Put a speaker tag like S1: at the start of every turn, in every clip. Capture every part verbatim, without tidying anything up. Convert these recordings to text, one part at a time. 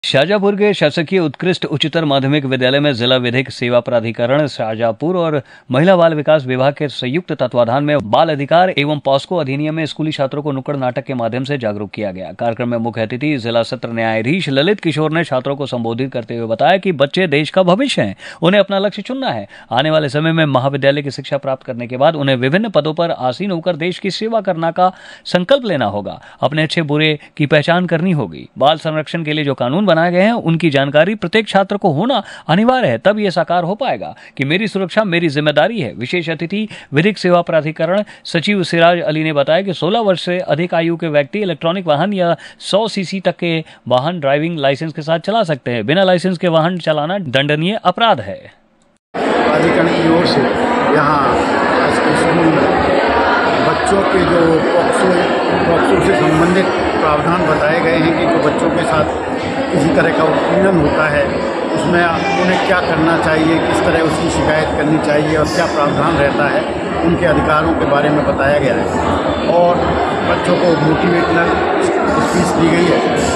S1: शाजापुर के शासकीय उत्कृष्ट उच्चतर माध्यमिक विद्यालय में जिला विधिक सेवा प्राधिकरण शाजापुर और महिला बाल विकास विभाग के संयुक्त तत्वाधान में बाल अधिकार एवं पॉस्को अधिनियम में स्कूली छात्रों को नुक्कड़ नाटक के माध्यम से जागरूक किया गया। कार्यक्रम में मुख्य अतिथि जिला सत्र न्यायाधीश ललित किशोर ने छात्रों को संबोधित करते हुए बताया कि बच्चे देश का भविष्य हैं, उन्हें अपना लक्ष्य चुनना है। आने वाले समय में महाविद्यालय की शिक्षा प्राप्त करने के बाद उन्हें विभिन्न पदों पर आसीन होकर देश की सेवा करना का संकल्प लेना होगा। अपने अच्छे बुरे की पहचान करनी होगी। बाल संरक्षण के लिए जो कानून बनाए गए हैं उनकी जानकारी प्रत्येक छात्र को होना अनिवार्य है, तब यह साकार हो पाएगा कि मेरी सुरक्षा मेरी जिम्मेदारी है। विशेष अतिथि विधिक सेवा प्राधिकरण सचिव सिराज अली ने बताया कि सोलह वर्ष से अधिक आयु के व्यक्ति इलेक्ट्रॉनिक वाहन या सौ सीसी तक के वाहन ड्राइविंग लाइसेंस के साथ चला सकते हैं। बिना लाइसेंस के वाहन चलाना दंडनीय अपराध है।
S2: प्राधिकरण की ओर से यहाँ स्कूल में बच्चों के जो पॉक्सो पॉक्सो से संबंधित प्रावधान बताए गए हैं कि जो बच्चों के साथ किसी तरह का उत्पीड़न होता है उसमें उन्हें क्या करना चाहिए, किस तरह उसकी शिकायत करनी चाहिए और क्या प्रावधान रहता है, उनके अधिकारों के बारे में बताया गया है। और बच्चों को मोटिवेशनल स्पीच दी गई है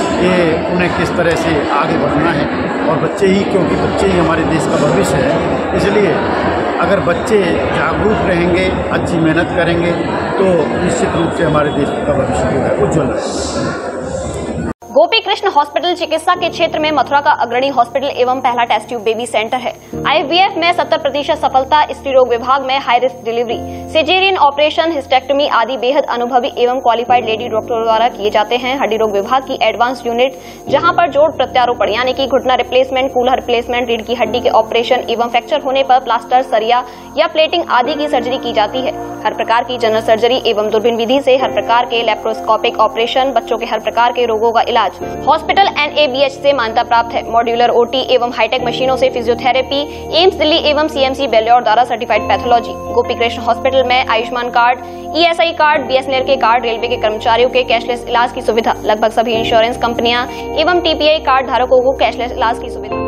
S2: कि उन्हें किस तरह से आगे बढ़ना है। और बच्चे ही, क्योंकि बच्चे ही हमारे देश का भविष्य है, इसलिए अगर बच्चे जागरूक रहेंगे, अच्छी मेहनत करेंगे तो निश्चित रूप से हमारे देश का भविष्य जो है उज्ज्वल है।
S3: गोपी कृष्ण हॉस्पिटल चिकित्सा के क्षेत्र में मथुरा का अग्रणी हॉस्पिटल एवं पहला टेस्ट ट्यूब बेबी सेंटर है। आईवीएफ में सत्तर प्रतिशत सफलता, स्त्री रोग विभाग में high risk delivery, caesarean operation, hysterectomy आदि बेहद अनुभवी एवं क्वालिफाइड लेडी डॉक्टरों द्वारा किए जाते हैं। हड्डी रोग विभाग की एडवांस यूनिट, जहां पर जोड़ प्रत्यारोपण यानी कि घुटना रिप्लेसमेंट, कूल्हा रिप्लेसमेंट, रीढ़ की हड्डी के ऑपरेशन एवं फ्रैक्चर होने पर प्लास्टर, सरिया या प्लेटिंग आदि की सर्जरी की जाती है। हर प्रकार की जनरल सर्जरी एवं दूरबीन विधि से हर प्रकार के लेप्रोस्कोपिक ऑपरेशन, बच्चों के हर प्रकार के रोगों का इलाज हॉस्पिटल एनएबीएच से मान्यता प्राप्त है। मॉड्यूलर ओटी एवं हाईटेक मशीनों से फिजियोथेरेपी, एम्स दिल्ली एवं सीएमसी बेल्योर द्वारा certified pathology. Gopi Krishna hospital में Ayushman card, ESI card, BSNL के कार्ड, रेलवे के कर्मचारियों के कैशलेस इलाज की सुविधा। लगभग सभी इंश्योरेंस कंपनियां एवं टीपीआई कार्ड धारकों को कैशलेस इलाज की सुविधा।